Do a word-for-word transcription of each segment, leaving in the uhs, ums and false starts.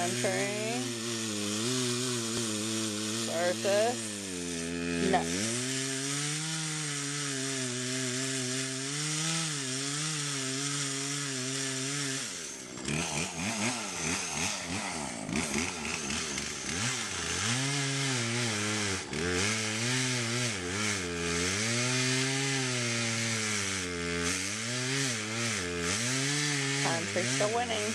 Pine Tree versus Nuts. Pine Tree still winning.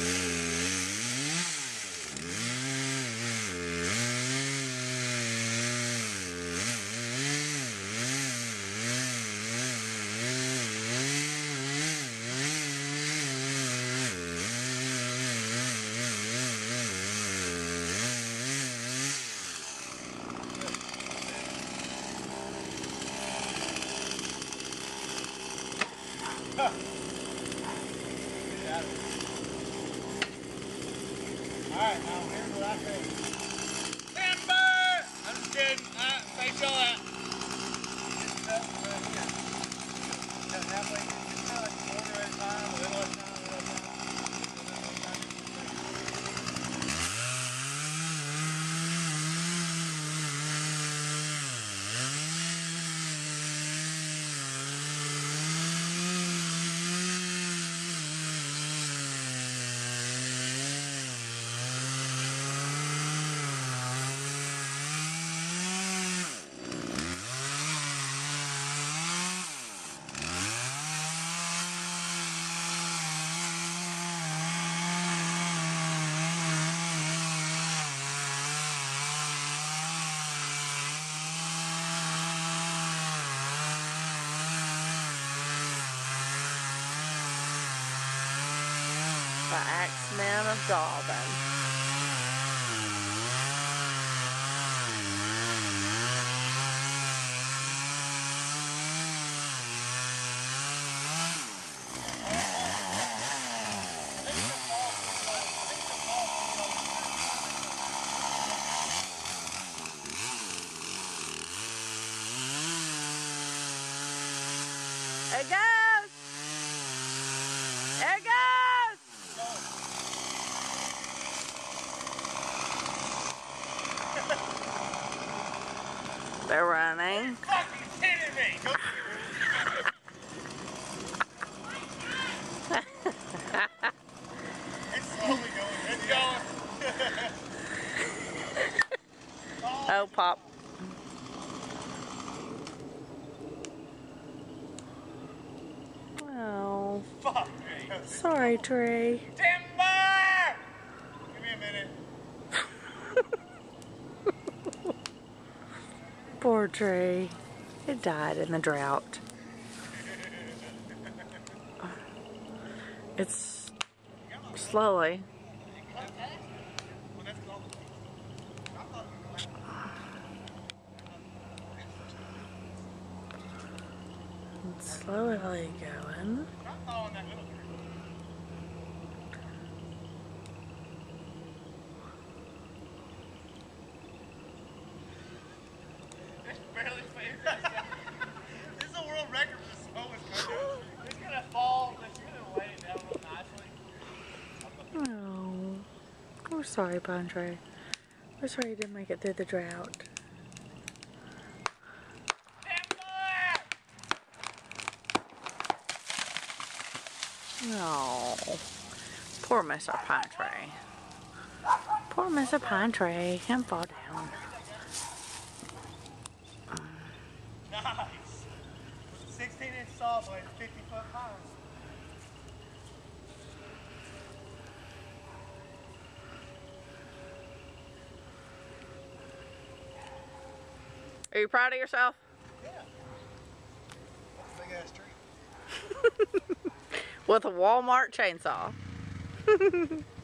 Alright, now here's what I think. Timber! I'm just kidding. Alright, face all that. Halfway through the cut, quarter at a time, a little at a time, a little at a time. The Axeman of Dallben. There it goes! There it goes! They're running. Fucking kidding me! It's slowly going. It's going. Oh, Pop. Oh. Fuck me. Sorry, Trey. Timber! Give me a minute. Poor Trey. It died in the drought. It's slowly. It's slowly going. It's barely faded. This is a world record for the slowest country. It's gonna fall, but you're gonna lay it down real nicely. Oh, we're sorry, Pine Tree. We're sorry you didn't make it through the drought. No, poor Mister Pine Tree. Poor Mister Pine Tree, can't fall down. Nice. sixteen inch saw blade, fifty foot pine. Are you proud of yourself? Yeah. That's a big ass tree. With a Walmart chainsaw.